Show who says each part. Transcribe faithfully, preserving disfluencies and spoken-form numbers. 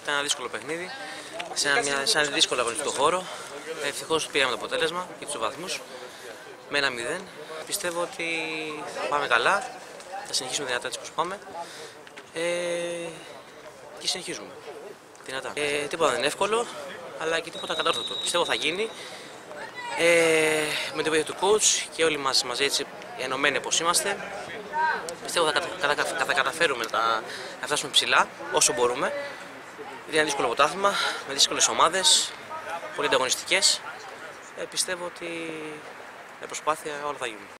Speaker 1: Ήταν ένα δύσκολο παιχνίδι, σε ένα, σε ένα δύσκολο αγωνιστικό χώρο. Ευτυχώς πήραμε το αποτέλεσμα και τους βαθμούς με ένα μηδέν. Πιστεύω ότι θα πάμε καλά, θα συνεχίσουμε δυνατά έτσι όπως πάμε ε, και συνεχίζουμε δυνατά. Ε, τίποτα δεν είναι εύκολο, αλλά και τίποτα κατόρθωτο. Πιστεύω θα γίνει ε, με τη βοήθεια του coach και όλοι μας μαζί έτσι ενωμένοι όπως είμαστε. Πιστεύω θα κατα, κατα, κατα, καταφέρουμε να, να φτάσουμε ψηλά όσο μπορούμε. Είναι ένα δύσκολο πρωτάθλημα με δύσκολες ομάδες, πολύ ανταγωνιστικές. Ε, πιστεύω ότι με προσπάθεια όλα θα γίνουν.